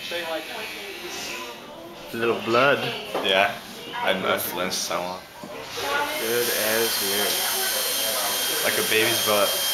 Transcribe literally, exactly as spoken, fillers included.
Little blood. Yeah, I, I flinched so long. Good as new. Like a baby's butt.